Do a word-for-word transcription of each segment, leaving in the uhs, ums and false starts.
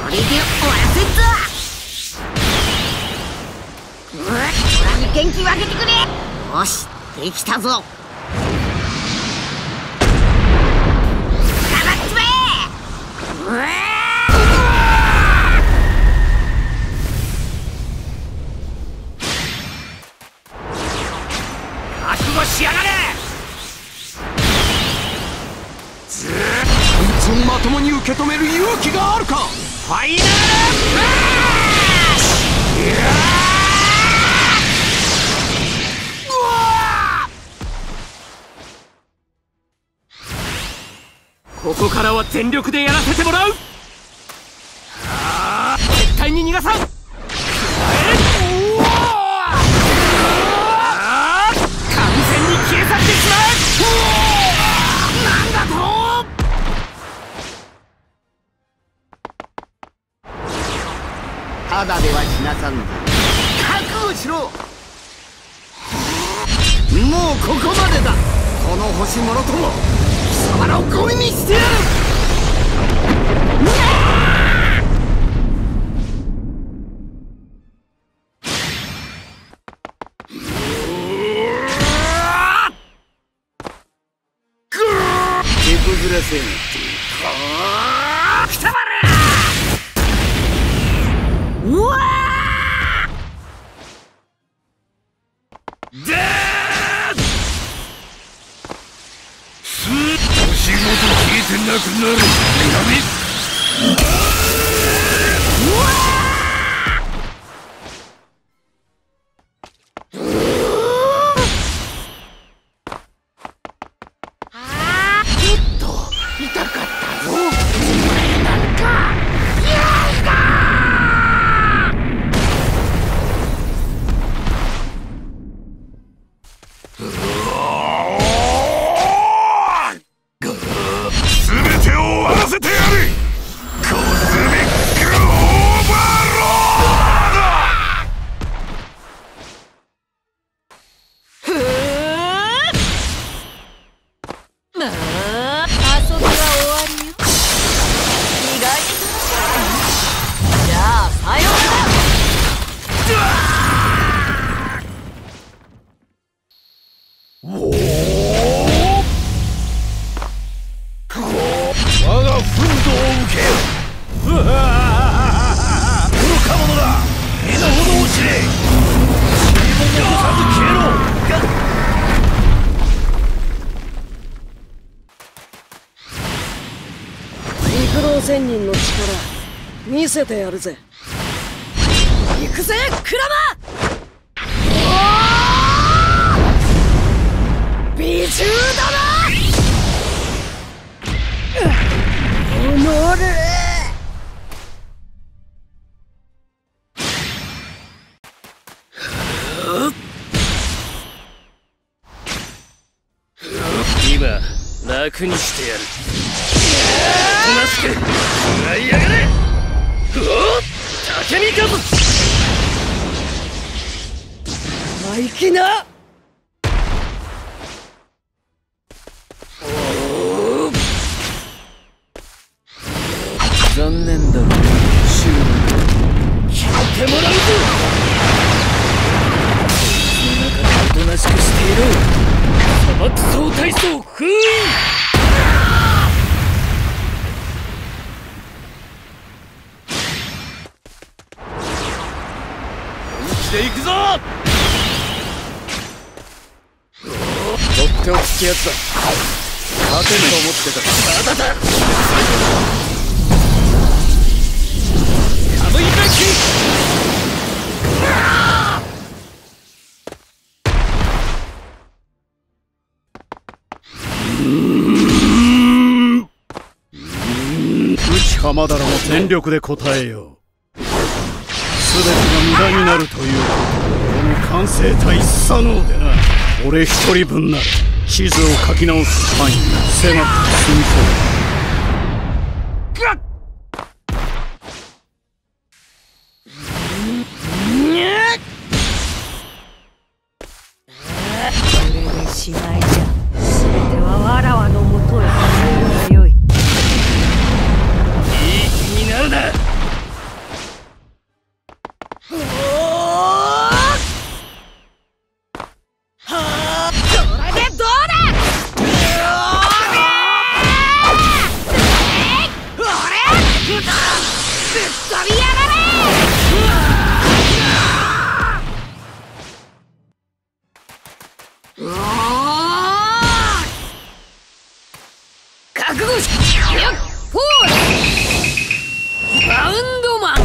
れで終わらせんぞ。うわっ、俺に元気分けてくれ。よし、できたぞ。覚悟しやがれ。ずーっとまともに受け止める勇気があるか。ファイナルフラッシュ。ここからは全力でやらせてもらう。絶対に逃がさん。完全に消え去ってしまう。なんだと。ただでは死なさんぞ。覚悟しろ。もうここまでだ。この星もろとも貴様らをゴミにしてやる。手こずらせん。くたばれ。うわーでーす。星ごと消えてなくなる。やめっ。うわ痛かったぞ。お前なんかやだ。全てを終わらせてやる。コズミックオーバーロード。まあ遊びは終わりよ。意外に楽しかったね。じゃあさようなら。おお、我が憤怒を受けよ。愚か者だ。身の程を知れ。尻も残さず消えろ。陸老仙人の力見せてやるぜ。行くぜクラマ。美獣だな。おのれ。今楽にしてやる。おとなしく食らいやがれ。おっ、竹見かぶ。生意気な。残念だ。修理聞いてもらうぞ。その中でおとなしくしていろ。砂漠総体操封印。で行くぞ。とっておきってやつだ。勝てると思ってた。まだだ。カムイバック。内浜田らも全力で答えよう。全てが無駄になるというこの完成体左脳でな。俺一人分なら地図を書き直す範囲が狭くて済みそうだ。これでしまいじゃ。全てはわらわのもとへ運ぶがよい。いい気になるな。 飛びやがれ。うわー覚悟しよっフォールバウンドマン。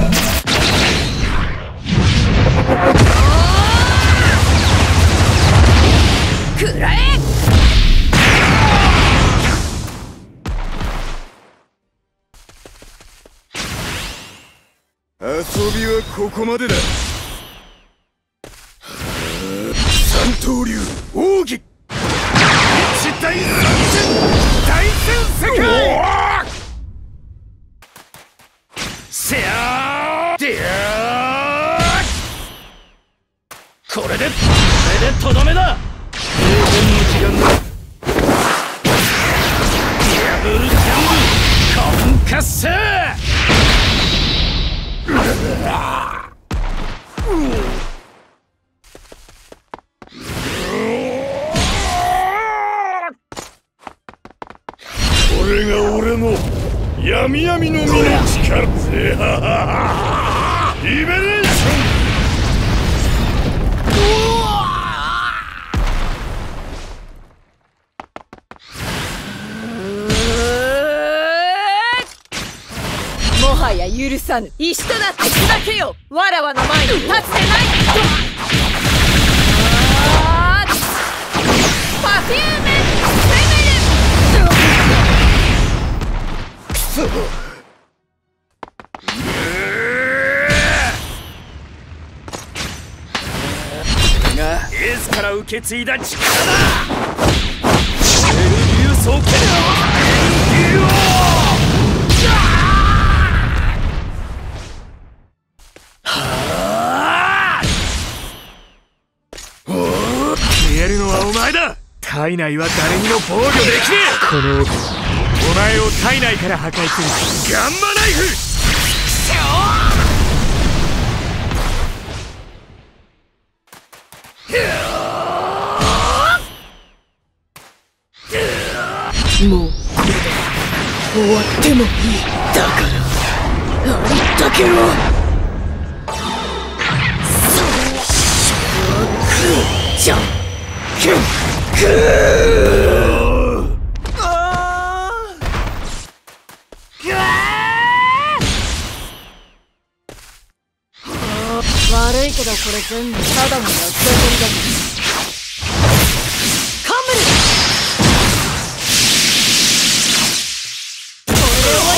くらえ。 遊びはここまでだ。三刀流奥義一対三戦大戦世界。せやーでやーこれでこれでとどめだ。閉店の時間だ。ダブルジャンプコンカッセー。これが俺の闇闇の身の力。リベレーション。 もはや許さぬ。石となって砕けよ。わらわの前に立つでない。パフュームセブル。くそ。 これがエースから受け継いだ力だ。エル竜装剣竜王。消えるのはお前だ。体内は誰にも防御できねえ。このお前を体内から破壊するガンマナイフ。 もうこれで終わってもいい。だからありったけを。じゃんけんくー。悪いけどこれ全部ただの薬剤だ。カムル。これで終わ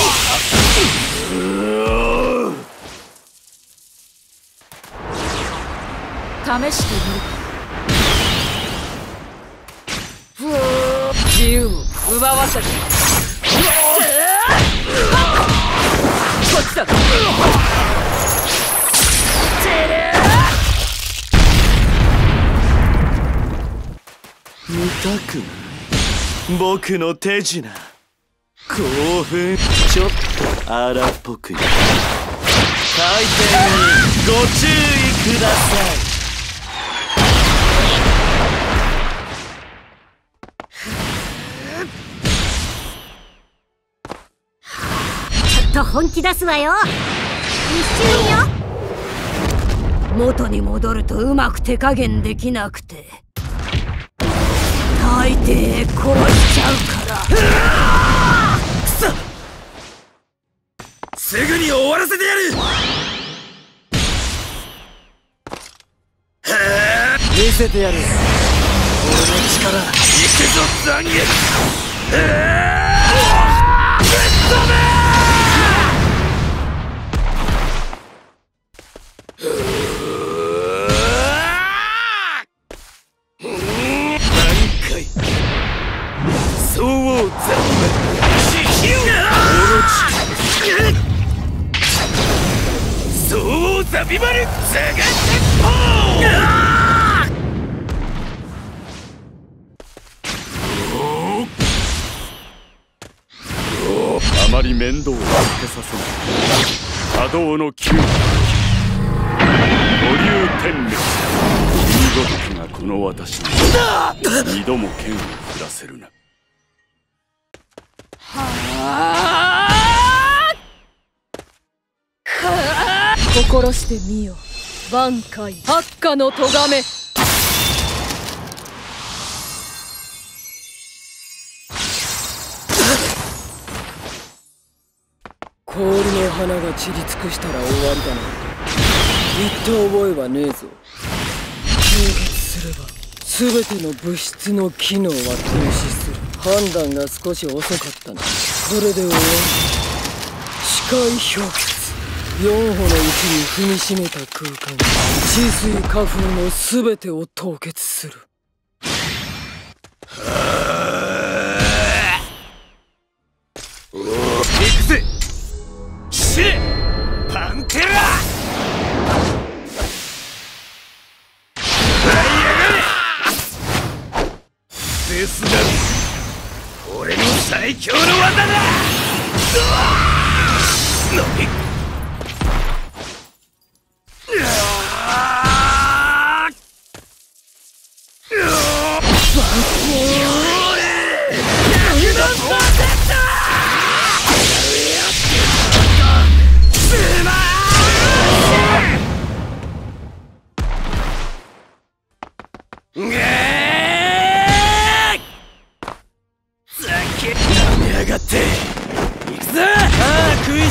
り。試してみるか。自由を奪わせて。こっちだ。 見たくない僕の手品。興奮ちょっと荒っぽく回転にご注意ください。 と本気出すわよ。一瞬よ。元に戻るとうまく手加減できなくて大抵殺しちゃうから。くそ、 すぐに終わらせてやる。見せてやる。俺の力いくぞ残月。ぶっ飛べ。ザビバルザガ鉄砲。あまり面倒をかけさせない波動の九五竜天滅。見事がこの私に二度も剣を振らせるな。はあ。 殺してみよ。挽回八下の咎め。 氷の花が散り尽くしたら終わりだなんて言った覚えはねえぞ。終結すれば全ての物質の機能は停止する。判断が少し遅かったな。これで終わり。視界氷結。四歩のうちに踏みしめた空間、治水花粉の全てを凍結する。 おお、行くぜ。死ねパンテラ。デスガル、俺の最強の技だ。伸びやがって行くぞ。ああ、食いしばれ。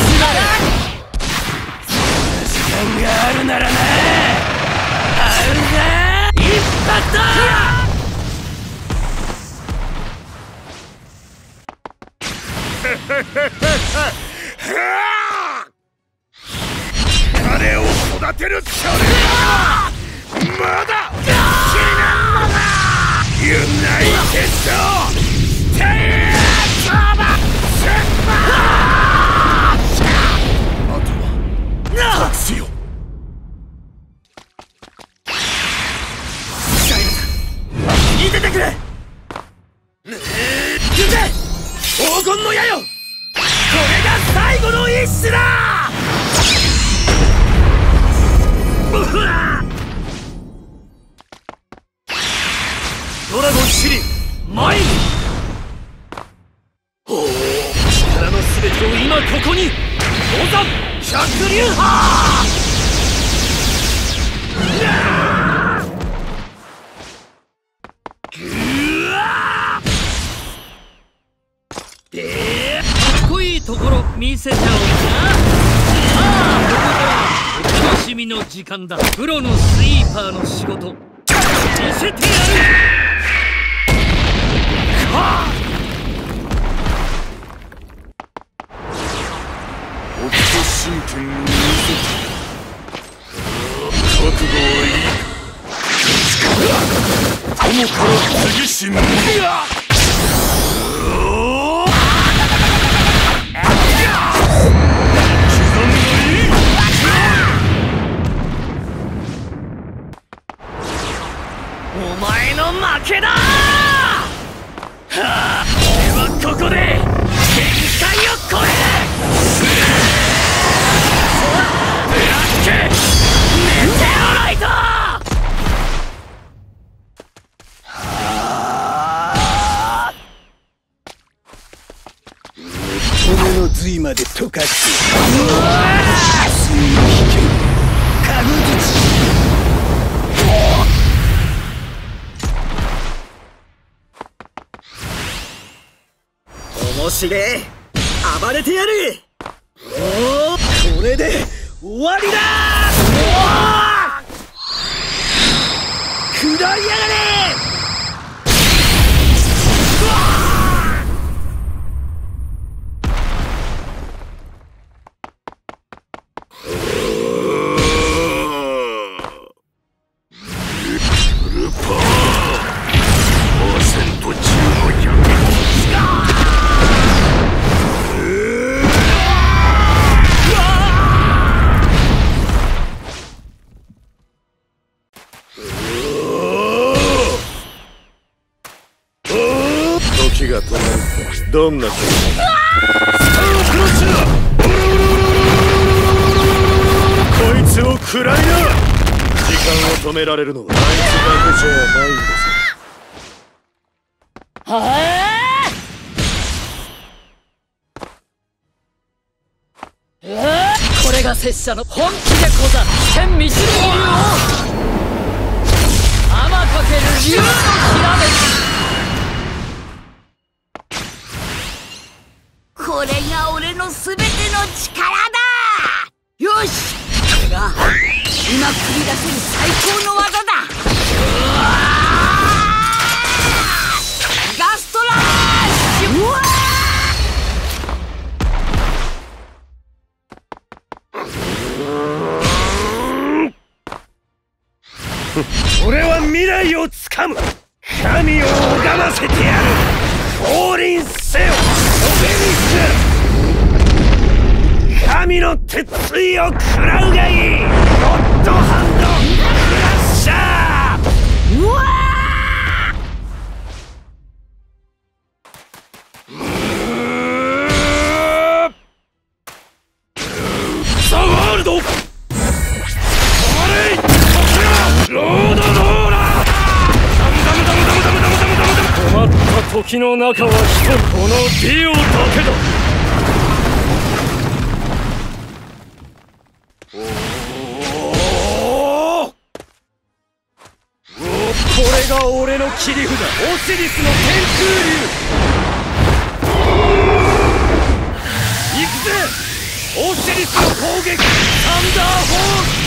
時間があるならな。あるぜインパクト。彼を育てる少年はまだ死なんのだ。ユナイテッドステイあとは託すよ。シャイナさん、聞いててくれ。行くぜ黄金の矢よ。これが最後の一種だ。ドラゴンシリ前に。力の全てを今ここに。氷山百竜派。うわでかっこいいところ見せちゃおうか。さあここからお楽しみの時間だ。プロのスイーパーの仕事見せてやる。はあ真剣に見せて覚悟はいいか。友から次しむ。お前の負けだ。はあ、俺はここで限界を超える。メテオライト。骨の髄まで溶かして水の危険かぐづち。面白え。暴れてやる。おお、これで終わりだ。くらいやがれ。フルパワーパーセント中のひゃく時が止まる。どんな時だ。クロッシュだ。こいつを食らいな。時間を止められるのはあいつだけじゃないんです。はあ、これがが拙者の本気でござる。天道の竜王天かける竜のひらめき。 これが俺の全ての力だ。よし、これが今繰り出せる最高の技だ。うわーガストラッシュ。うわ俺は未来をつかむ。神を拝ませてやる。降臨せよオベリスク。神の鉄槌を食らうがいい。ゴッドハンドクラッシャー。 うわーザ・ワールドロードローラー。困った時の中は一人、このディオだけだ。おお、これが俺の切り札、オシリスの天空竜。行くぜオシリスの攻撃、サンダーホール。